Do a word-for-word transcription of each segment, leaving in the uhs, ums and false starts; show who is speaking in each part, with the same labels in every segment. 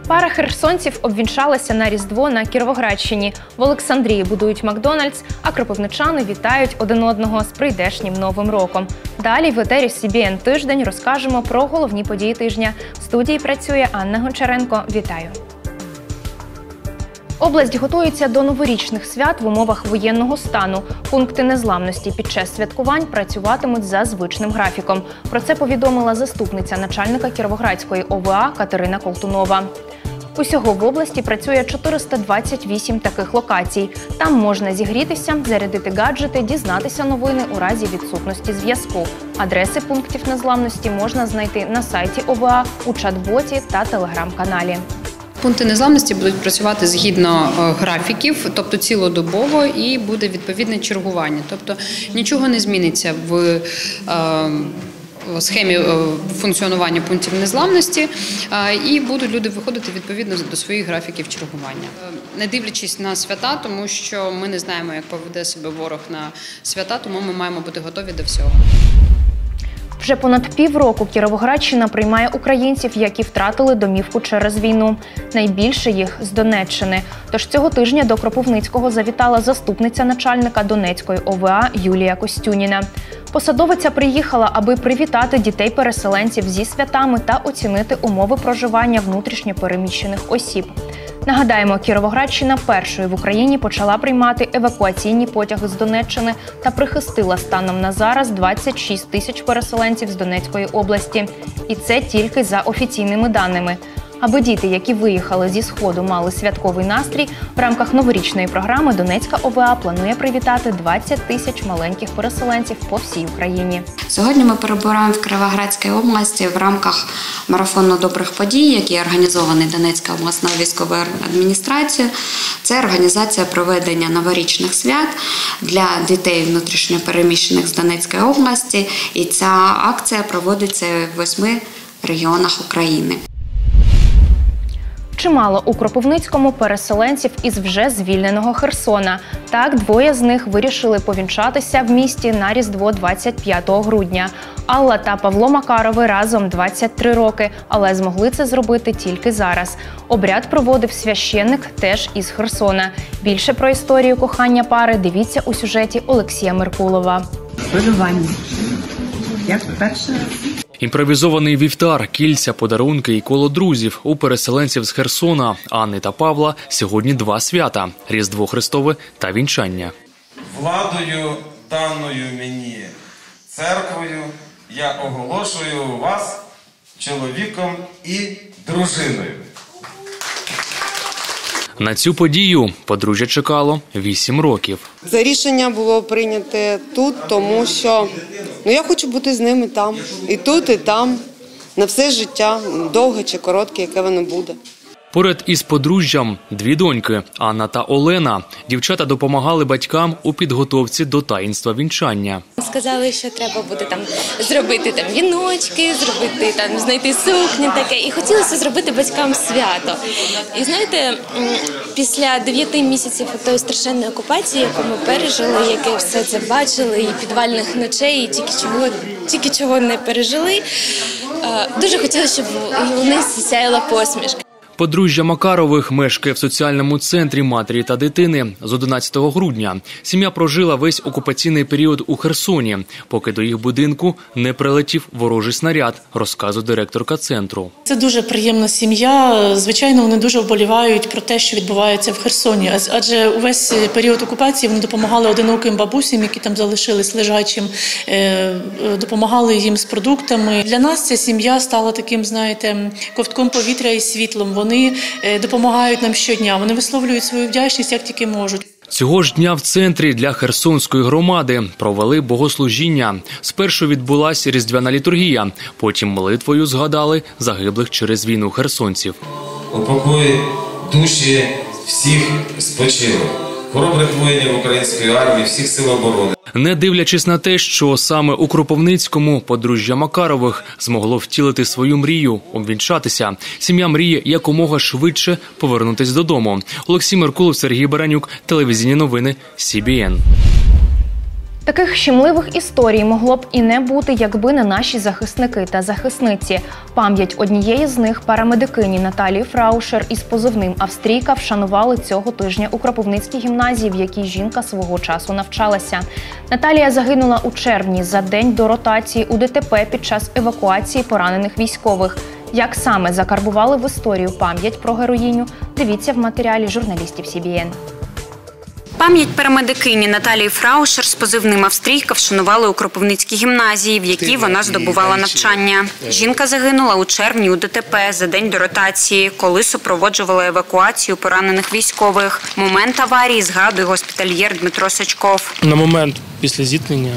Speaker 1: Пара херсонців обвінчалася на Різдво на Кіровоградщині. В Олександрії будують Макдональдс, а кропивничани вітають один одного з прийдешнім Новим роком. Далі в етері Сі Бі Ен Тиждень розкажемо про головні події тижня. В студії працює Анна Гончаренко. Вітаю! Область готується до новорічних свят в умовах воєнного стану. Пункти незламності під час святкувань працюватимуть за звичним графіком. Про це повідомила заступниця начальника Кіровоградської О В А Катерина Колтунова. Усього в області працює чотириста двадцять вісім таких локацій. Там можна зігрітися, зарядити гаджети, дізнатися новини у разі відсутності зв'язку. Адреси пунктів незламності можна знайти на сайті О В А, у чат-боті та телеграм-каналі.
Speaker 2: Пункти незламності будуть працювати згідно графіків, тобто цілодобово, і буде відповідне чергування. Тобто нічого не зміниться в е, схемі функціонування пунктів незламності, е, і будуть люди виходити відповідно до своїх графіків чергування. Не дивлячись на свята, тому що ми не знаємо, як поведе себе ворог на свята, тому ми маємо бути готові до всього.
Speaker 1: Вже понад півроку Кіровоградщина приймає українців, які втратили домівку через війну. Найбільше їх з Донеччини. Тож цього тижня до Кропивницького завітала заступниця начальника Донецької О В А Юлія Костюніна. Посадовиця приїхала, аби привітати дітей-переселенців зі святами та оцінити умови проживання внутрішньо переміщених осіб. Нагадаємо, Кіровоградщина першою в Україні почала приймати евакуаційні потяги з Донеччини та прихистила станом на зараз двадцять шість тисяч переселенців з Донецької області. І це тільки за офіційними даними. Аби діти, які виїхали зі Сходу, мали святковий настрій, в рамках новорічної програми Донецька О В А планує привітати двадцять тисяч маленьких переселенців по всій Україні.
Speaker 3: Сьогодні ми перебуваємо в Кіровоградській області в рамках марафону добрих подій, який організований Донецькою обласною військовою адміністрацією. Це організація проведення новорічних свят для дітей внутрішньо переміщених з Донецької області. І ця акція проводиться в восьми регіонах України.
Speaker 1: Чимало у Кропивницькому переселенців із вже звільненого Херсона. Так, двоє з них вирішили повінчатися в місті на Різдво двадцять п'ятого грудня. Алла та Павло Макарови разом двадцять три роки, але змогли це зробити тільки зараз. Обряд проводив священник теж із Херсона. Більше про історію кохання пари дивіться у сюжеті Олексія Меркулова.
Speaker 4: Полювання. Як перший раз.
Speaker 5: Імпровізований вівтар, кільця, подарунки і коло друзів. У переселенців з Херсона, Анни та Павла, сьогодні два свята – Різдво Христове та вінчання.
Speaker 6: Владою, даною мені церквою, я оголошую вас чоловіком і дружиною.
Speaker 5: На цю подію подружжя чекало вісім років.
Speaker 7: Це рішення було прийняте тут, тому що ну, я хочу бути з ними там. І тут, і там. На все життя, довге чи коротке, яке воно буде.
Speaker 5: Поряд із подружжям дві доньки – Анна та Олена. Дівчата допомагали батькам у підготовці до таїнства вінчання.
Speaker 8: Сказали, що треба буде там зробити там віночки, зробити там знайти сукні таке. І хотілося зробити батькам свято. І знаєте, після дев'яти місяців тої страшенної окупації, яку ми пережили, яке все це бачили, і підвальних ночей, і тільки чого, тільки чого не пережили, дуже хотілося, щоб у них сяяла посмішка.
Speaker 5: Подружжя Макарових мешкає в соціальному центрі матері та дитини з одинадцятого грудня. Сім'я прожила весь окупаційний період у Херсоні, поки до їх будинку не прилетів ворожий снаряд, розказує директорка центру.
Speaker 9: Це дуже приємна сім'я. Звичайно, вони дуже вболівають про те, що відбувається в Херсоні. Адже увесь період окупації вони допомагали одиноким бабусям, які там залишились лежачим, допомагали їм з продуктами. Для нас ця сім'я стала таким, знаєте, ковтком повітря і світлом. Вони допомагають нам щодня, вони висловлюють свою вдячність, як тільки можуть.
Speaker 5: Цього ж дня в центрі для Херсонської громади провели богослужіння. Спершу відбулася різдвяна літургія, потім молитвою згадали загиблих через війну херсонців.
Speaker 6: Упокой душі всіх спочилих, хоробрих воїнів української армії, всіх сил оборони.
Speaker 5: Не дивлячись на те, що саме у Кропивницькому подружжя Макарових змогло втілити свою мрію – обвінчатися. Сім'я мріє якомога швидше повернутися додому. Олексій Меркулов, Сергій Баранюк, телевізійні новини Сі Бі Ен.
Speaker 1: Таких щемливих історій могло б і не бути, якби не наші захисники та захисниці. Пам'ять однієї з них, парамедикині Наталії Фраушер із позивним «Австрійка», вшанували цього тижня у Кропивницькій гімназії, в якій жінка свого часу навчалася. Наталія загинула у червні за день до ротації у ДТП під час евакуації поранених військових. Як саме закарбували в історію пам'ять про героїню, дивіться в матеріалі журналістів Сі Бі Ен.
Speaker 3: Пам'ять парамедикині Наталії Фраушер з позивним «Австрійка» вшанували у Кропивницькій гімназії, в якій вона здобувала навчання. Жінка загинула у червні у ДТП за день до ротації, коли супроводжувала евакуацію поранених військових. Момент аварії згадує госпітальєр Дмитро Сачков.
Speaker 10: На момент після зіткнення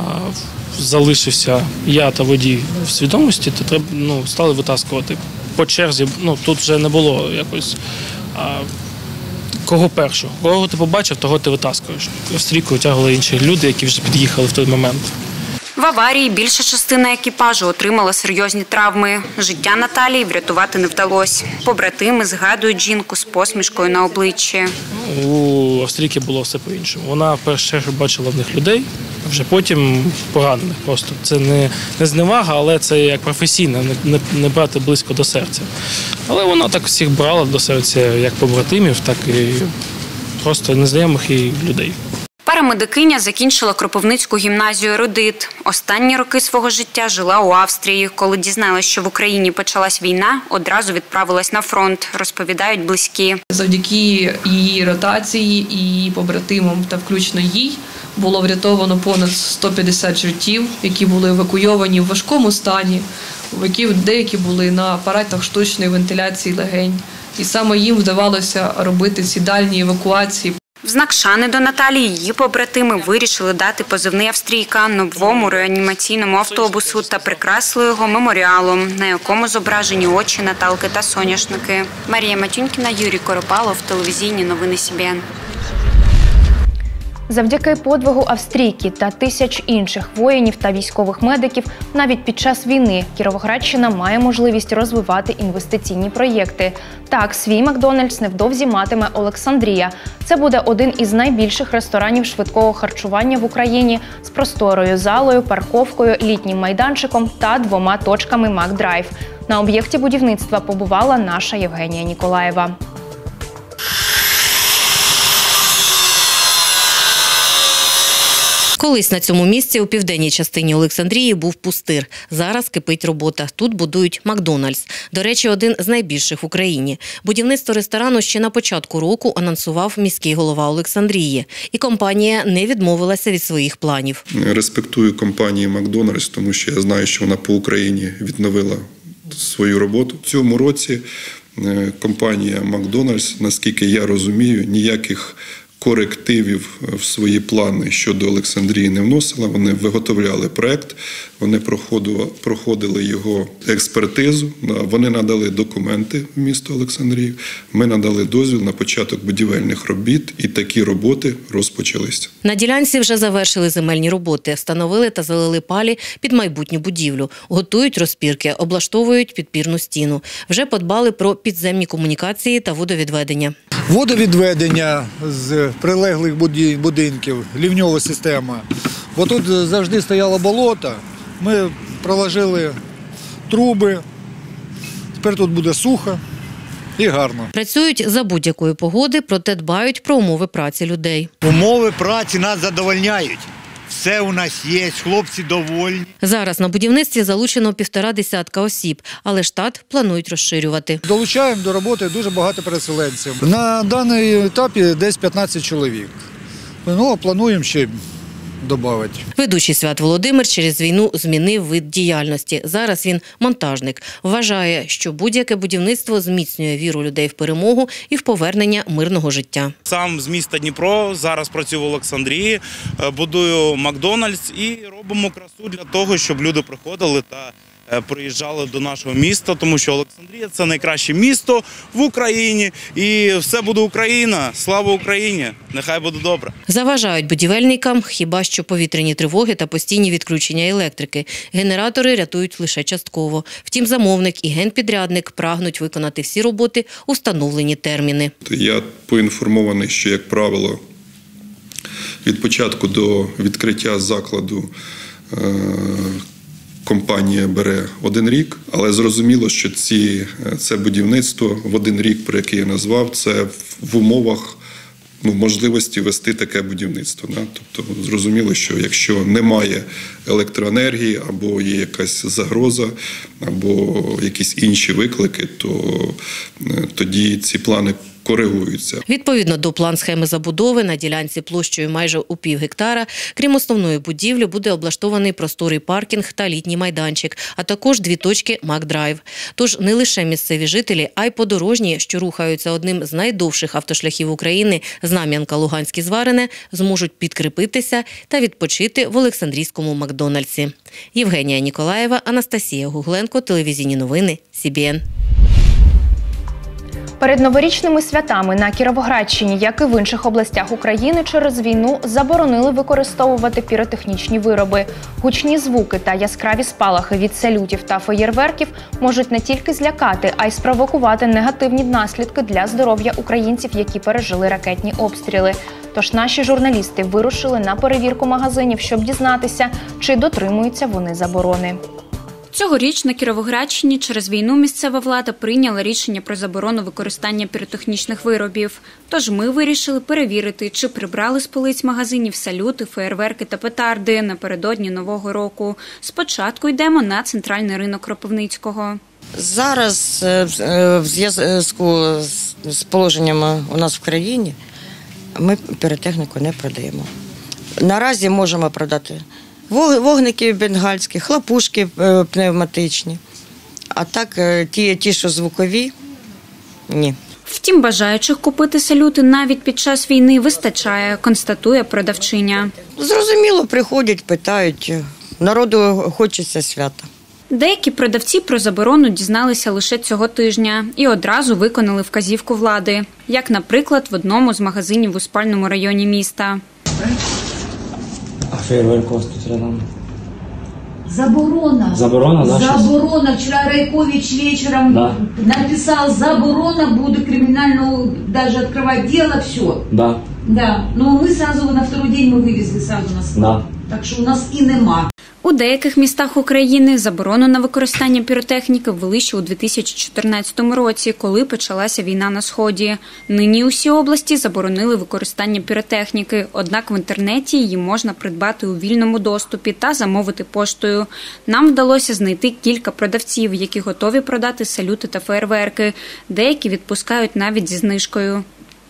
Speaker 10: залишився я та водій в свідомості, то треба, ну, стали витаскувати по черзі. Ну, тут вже не було якось... А, кого першого? Кого ти побачив, того ти витаскуєш. Австрійку витягували інші люди, які вже під'їхали в той момент.
Speaker 3: В аварії більша частина екіпажу отримала серйозні травми. Життя Наталії врятувати не вдалося. Побратими згадують жінку з посмішкою на обличчі.
Speaker 10: У Австрійки було все по-іншому. Вона перше бачила в них людей, а вже потім поранених. Просто це не, не зневага, але це як професійна, не, не, не брати близько до серця. Але вона так всіх брала до серця як побратимів, так і просто незнайомих їй людей.
Speaker 3: Парамедикиня закінчила Кропивницьку гімназію «Ерудит». Останні роки свого життя жила у Австрії. Коли дізналась, що в Україні почалась війна, одразу відправилась на фронт, розповідають близькі.
Speaker 11: Завдяки її ротації і побратимам та включно їй було врятовано понад сто п'ятдесят життів, які були евакуйовані в важкому стані, які деякі були на апаратах штучної вентиляції легень. І саме їм вдавалося робити ці дальні евакуації.
Speaker 3: В знак шани до Наталії її побратими вирішили дати позивний «Австрійка» новому реанімаційному автобусу та прикрасили його меморіалом, на якому зображені очі Наталки та соняшники. Марія Матюнькіна, Юрій Коропалов, телевізійні новини Сі Бі Ен.
Speaker 1: Завдяки подвигу Австрійки та тисяч інших воїнів та військових медиків навіть під час війни Кіровоградщина має можливість розвивати інвестиційні проєкти. Так, свій Макдональдс невдовзі матиме Олександрія. Це буде один із найбільших ресторанів швидкого харчування в Україні з просторою залою, парковкою, літнім майданчиком та двома точками Макдрайв. На об'єкті будівництва побувала наша Євгенія Ніколаєва.
Speaker 12: Колись на цьому місці у південній частині Олександрії був пустир. Зараз кипить робота. Тут будують Макдональдс. До речі, один з найбільших в Україні. Будівництво ресторану ще на початку року анонсував міський голова Олександрії. І компанія не відмовилася від своїх планів.
Speaker 13: Респектую компанію Макдональдс, тому що я знаю, що вона по Україні відновила свою роботу. В цьому році компанія Макдональдс, наскільки я розумію, ніяких корективів в свої плани щодо Олександрії не вносила. Вони виготовляли проект, вони проходили, проходили його експертизу, вони надали документи в місто Олександрію, ми надали дозвіл на початок будівельних робіт, і такі роботи розпочалися.
Speaker 12: На ділянці вже завершили земельні роботи, встановили та залили палі під майбутню будівлю, готують розпірки, облаштовують підпірну стіну. Вже подбали про підземні комунікації та водовідведення.
Speaker 14: Водовідведення з прилеглих будинків, лівньова система. Бо тут завжди стояло болото, ми проложили труби, тепер тут буде сухо і гарно.
Speaker 12: Працюють за будь-якої погоди, проте дбають про умови праці людей.
Speaker 15: Умови праці нас задовольняють. Все у нас є, хлопці довольні.
Speaker 12: Зараз на будівництві залучено півтора десятка осіб, але штат планують розширювати.
Speaker 14: Долучаємо до роботи дуже багато переселенців. На даний етапі десь п'ятнадцять чоловік. Ну, плануємо ще додати.
Speaker 12: Ведучий Свят Володимир через війну змінив вид діяльності. Зараз він монтажник. Вважає, що будь-яке будівництво зміцнює віру людей в перемогу і в повернення мирного життя.
Speaker 16: Сам з міста Дніпро, зараз працюю в Олександрії, будую Макдональдс і робимо красу для того, щоб люди приходили та приїжджали до нашого міста, тому що Олександрія – це найкраще місто в Україні. І все буде Україна. Слава Україні! Нехай буде добре.
Speaker 12: Заважають будівельникам хіба що повітряні тривоги та постійні відключення електрики. Генератори рятують лише частково. Втім, замовник і генпідрядник прагнуть виконати всі роботи у встановлені терміни.
Speaker 13: Я поінформований, що, як правило, Від початку до відкриття закладу компанія бере один рік, але зрозуміло, що ці, це будівництво в один рік, про яке я назвав, це в умовах ну, можливості вести таке будівництво. Да? Тобто зрозуміло, що якщо немає електроенергії, або є якась загроза, або якісь інші виклики, то тоді ці плани коригуються.
Speaker 12: Відповідно до план-схеми забудови на ділянці площею майже у пів гектара, крім основної будівлі, буде облаштований просторий паркінг та літній майданчик, а також дві точки Макдрайв. Тож не лише місцеві жителі, а й подорожні, що рухаються одним з найдовших автошляхів України Знам'янка-Луганське Зварине, зможуть підкріпитися та відпочити в Олександрійському Макдональдсі. Євгенія Ніколаєва, Анастасія Гугленко, телевізійні новини, Сі Бі Ен.
Speaker 1: Перед новорічними святами на Кіровоградщині, як і в інших областях України, через війну заборонили використовувати піротехнічні вироби. Гучні звуки та яскраві спалахи від салютів та феєрверків можуть не тільки злякати, а й спровокувати негативні наслідки для здоров'я українців, які пережили ракетні обстріли. Тож наші журналісти вирушили на перевірку магазинів, щоб дізнатися, чи дотримуються вони заборони.
Speaker 17: Цьогоріч на Кіровоградщині через війну місцева влада прийняла рішення про заборону використання піротехнічних виробів. Тож ми вирішили перевірити, чи прибрали з полиць магазинів салюти, феєрверки та петарди напередодні Нового року. Спочатку йдемо на центральний ринок Кропивницького.
Speaker 18: Зараз в зв'язку з положеннями у нас в країні ми піротехніку не продаємо. Наразі можемо продати вогники бенгальські, хлопушки пневматичні, а так ті, ті, що звукові, ні.
Speaker 17: Втім, бажаючих купити салюти навіть під час війни вистачає, констатує продавчиня.
Speaker 18: Зрозуміло, приходять, питають, народу хочеться свята.
Speaker 17: Деякі продавці про заборону дізналися лише цього тижня і одразу виконали вказівку влади, як, наприклад, в одному з магазинів у спальному районі міста.
Speaker 19: А фейерверк у вас тут рядом?
Speaker 20: Заборона.
Speaker 19: Заборона, да?
Speaker 20: Заборона. Вчера Райкович вечером
Speaker 19: да.
Speaker 20: написал, заборона, буду криминальную даже открывать дело, все.
Speaker 19: Да.
Speaker 20: Да. Но мы сразу на второй день мы вывезли сразу на склад. Да. Так що у нас і нема.
Speaker 17: У деяких містах України заборону на використання піротехніки ввели ще у дві тисячі чотирнадцятому році, коли почалася війна на Сході. Нині усі області заборонили використання піротехніки, однак в інтернеті її можна придбати у вільному доступі та замовити поштою. Нам вдалося знайти кілька продавців, які готові продати салюти та феєрверки. Деякі відпускають навіть зі знижкою.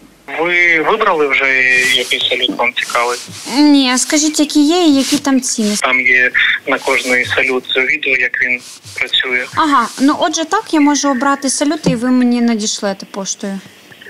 Speaker 21: Ви вибрали вже який салют вам цікавий?
Speaker 17: Ні, скажіть, які є і які там ціни?
Speaker 21: Там є на кожний салют відео, як він працює.
Speaker 17: Ага, ну отже так, я можу обрати салюти і ви мені надішлете поштою.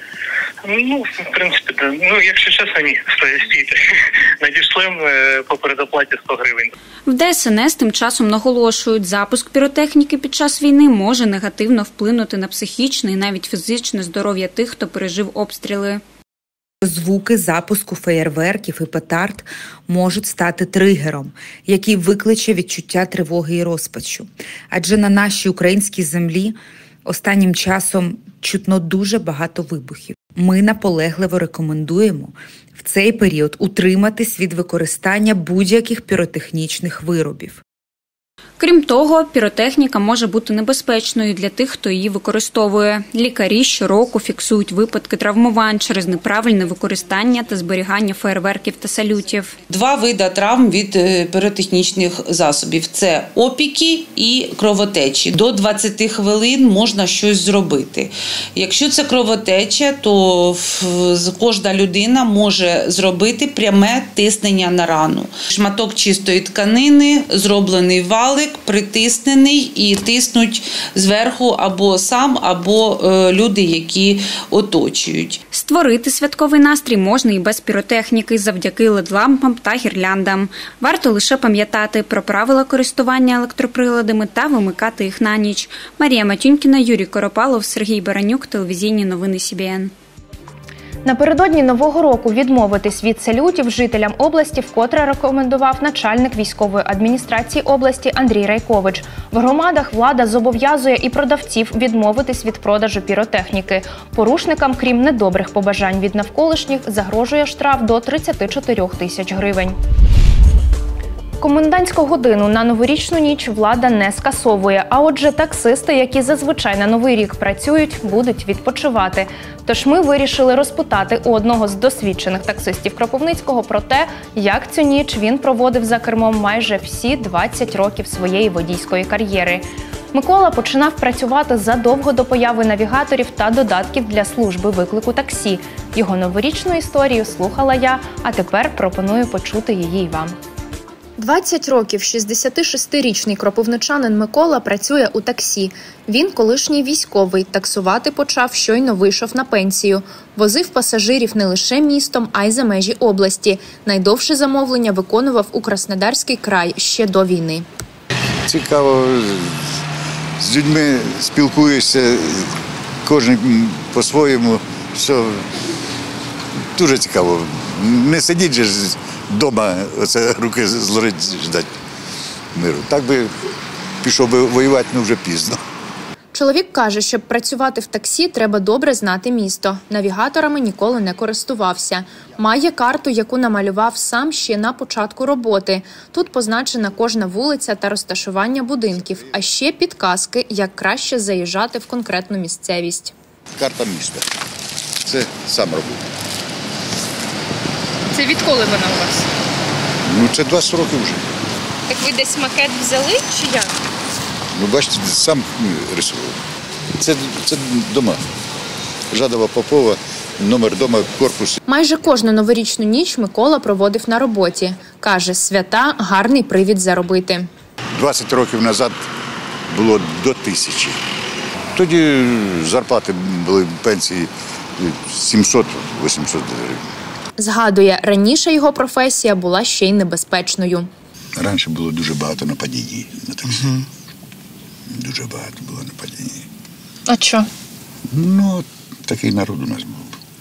Speaker 21: Ну, в принципі, ну, якщо чесно, ні, стійте. Надішлемо по передоплаті сто гривень.
Speaker 17: В Де Ес Ен Ес тим часом наголошують, запуск піротехніки під час війни може негативно вплинути на психічне і навіть фізичне здоров'я тих, хто пережив обстріли.
Speaker 22: Звуки запуску феєрверків і петард можуть стати тригером, який викличе відчуття тривоги і розпачу. Адже на нашій українській землі останнім часом чутно дуже багато вибухів. Ми наполегливо рекомендуємо в цей період утриматись від використання будь-яких піротехнічних виробів.
Speaker 17: Крім того, піротехніка може бути небезпечною для тих, хто її використовує. Лікарі щороку фіксують випадки травмувань через неправильне використання та зберігання феєрверків та салютів.
Speaker 23: Два види травм від піротехнічних засобів – це опіки і кровотечі. До двадцяти хвилин можна щось зробити. Якщо це кровотеча, то кожна людина може зробити пряме тиснення на рану. Шматок чистої тканини, зроблений валик, притиснений і тиснуть зверху або сам, або е, люди, які оточують.
Speaker 17: Створити святковий настрій можна і без піротехніки завдяки лед-лампам та гірляндам. Варто лише пам'ятати про правила користування електроприладами та вимикати їх на ніч. Марія Матюнькіна, Юрій Коропалов, Сергій Баранюк, телевізійні новини Сі Бі Ен.
Speaker 1: Напередодні Нового року відмовитись від салютів жителям області вкотре рекомендував начальник військової адміністрації області Андрій Райкович. В громадах влада зобов'язує і продавців відмовитись від продажу піротехніки. Порушникам, крім недобрих побажань від навколишніх, загрожує штраф до тридцяти чотирьох тисяч гривень. Комендантську годину на новорічну ніч влада не скасовує, а отже таксисти, які зазвичай на Новий рік працюють, будуть відпочивати. Тож ми вирішили розпитати у одного з досвідчених таксистів Кропивницького про те, як цю ніч він проводив за кермом майже всі двадцять років своєї водійської кар'єри. Микола починав працювати задовго до появи навігаторів та додатків для служби виклику таксі. Його новорічну історію слухала я, а тепер пропоную почути її й вам. двадцять років шістдесятишестирічний кропивничанин Микола працює у таксі. Він колишній військовий, таксувати почав, щойно вийшов на пенсію. Возив пасажирів не лише містом, а й за межі області. Найдовше замовлення виконував у Краснодарський край ще до війни.
Speaker 2: Цікаво, з людьми спілкуєшся, кожен по-своєму, все дуже цікаво. Не сидіть же вдома, оце руки зложить, ждать миру. Так би пішов би воювати, ну вже пізно.
Speaker 1: Чоловік каже, щоб працювати в таксі, треба добре знати місто. Навігаторами ніколи не користувався. Має карту, яку намалював сам ще на початку роботи. Тут позначена кожна вулиця та розташування будинків, а ще підказки, як краще заїжджати в конкретну місцевість.
Speaker 2: Карта міста. Це сам робив.
Speaker 1: Це відколи вона у вас?
Speaker 2: Ну, це двадцять років вже.
Speaker 1: Так ви десь макет взяли чи як?
Speaker 2: Ну, бачите, сам рисував. Це, це дома. Жадова Попова, номер дома, корпус.
Speaker 1: Майже кожну новорічну ніч Микола проводив на роботі. Каже, свята – гарний привід заробити.
Speaker 2: двадцять років назад було до тисячі. Тоді зарплати були, пенсії сімсот-вісімсот гривень.
Speaker 1: Згадує, раніше його професія була ще й небезпечною.
Speaker 2: Раніше було дуже багато нападінь на таксі. Угу. Дуже багато було нападінь.
Speaker 1: А що?
Speaker 2: Ну, такий народ у нас був.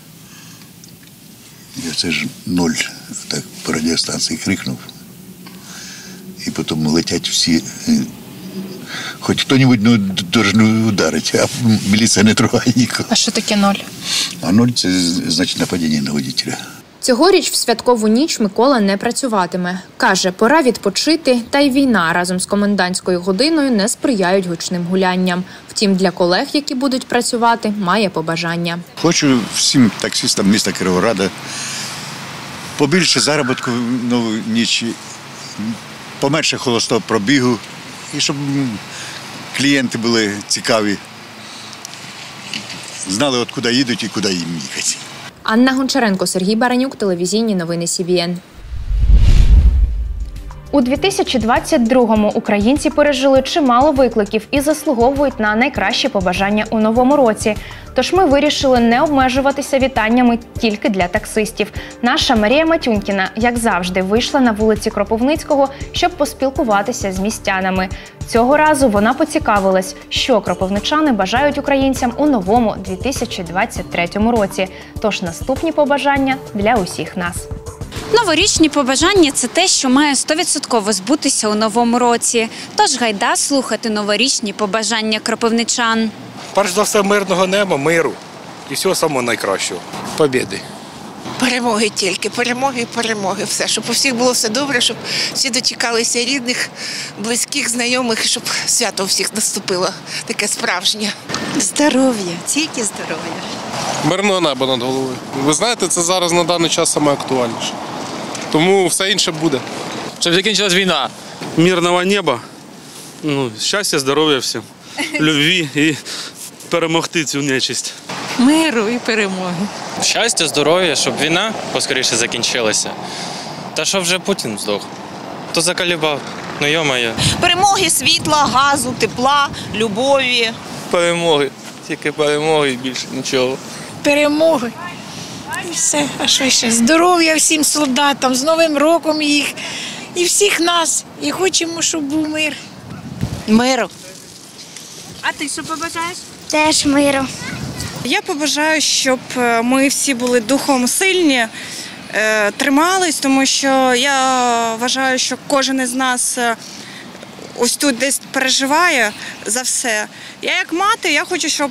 Speaker 2: І оце ж ноль, так по радіостанції крикнув. І потім летять всі. Хоч хто-небудь ну, должен ударити, а міліція не трогає нікого.
Speaker 1: А що таке ноль?
Speaker 2: А ноль – це значить нападіння на водителя.
Speaker 1: Цьогоріч в святкову ніч Микола не працюватиме. Каже, пора відпочити, та й війна разом з комендантською годиною не сприяють гучним гулянням. Втім, для колег, які будуть працювати, має побажання.
Speaker 2: Хочу всім таксистам міста Кіровограда побільше заробітку в нову ніч, поменше холостого пробігу, і щоб клієнти були цікаві, знали, от куди їдуть і куди їм їхати.
Speaker 1: Анна Гончаренко, Сергій Баранюк, телевізійні новини Сі Бі Ен. У дві тисячі двадцять другому українці пережили чимало викликів і заслуговують на найкращі побажання у новому році. Тож ми вирішили не обмежуватися вітаннями тільки для таксистів. Наша Марія Матюнькіна, як завжди, вийшла на вулиці Кропивницького, щоб поспілкуватися з містянами. Цього разу вона поцікавилась, що кропивничани бажають українцям у новому дві тисячі двадцять третьому році. Тож наступні побажання для усіх нас.
Speaker 4: Новорічні побажання – це те, що має сто відсотків збутися у новому році. Тож гайда слухати новорічні побажання кропивничан.
Speaker 7: Перш за все, мирного неба, миру і всього самого найкращого. Побєди.
Speaker 24: Перемоги тільки, перемоги і перемоги. Все, щоб у всіх було все добре, щоб всі дочекалися рідних, близьких, знайомих, щоб свято у всіх наступило таке справжнє.
Speaker 25: Здоров'я, тільки здоров'я.
Speaker 26: Мирного неба над головою. Ви знаєте, це зараз на даний час саме актуальніше. Тому все інше буде.
Speaker 27: Щоб закінчилась війна. Мирного неба, ну, щастя, здоров'я всім, любві і перемогти цю нечисть.
Speaker 25: Миру і перемоги.
Speaker 28: Щастя, здоров'я, щоб війна поскоріше закінчилася. Та щоб вже Путін здох. То заколебав. Ну, йо-моє.
Speaker 29: Перемоги, світла, газу, тепла, любові.
Speaker 28: Перемоги. Тільки перемоги і більше нічого.
Speaker 25: Перемоги. І все, а що ще? Здоров'я всім солдатам, з Новим роком їх і всіх нас. І хочемо, щоб був мир.
Speaker 29: Миру.
Speaker 4: А ти що побажаєш?
Speaker 30: Теж миру.
Speaker 3: Я побажаю, щоб ми всі були духом сильні, тримались, тому що я вважаю, що кожен із нас ось тут десь переживає за все. Я як мати, я хочу, щоб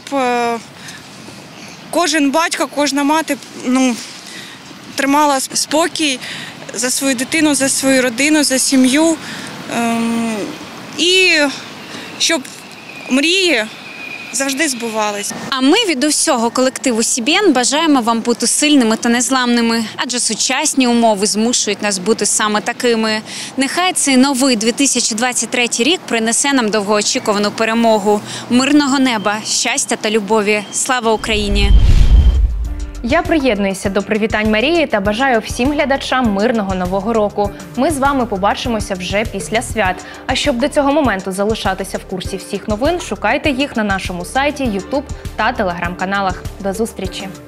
Speaker 3: кожен батько, кожна мати, ну, тримала спокій за свою дитину, за свою родину, за сім'ю. Ем, і щоб мрії завжди збувались.
Speaker 4: А ми від усього колективу Сі Бі Ен бажаємо вам бути сильними та незламними, адже сучасні умови змушують нас бути саме такими. Нехай цей новий дві тисячі двадцять третій рік принесе нам довгоочікувану перемогу, мирного неба, щастя та любові. Слава Україні!
Speaker 1: Я приєднуюся до привітань Марії та бажаю всім глядачам мирного Нового року. Ми з вами побачимося вже після свят. А щоб до цього моменту залишатися в курсі всіх новин, шукайте їх на нашому сайті, Ютуб та Телеграм-каналах. До зустрічі!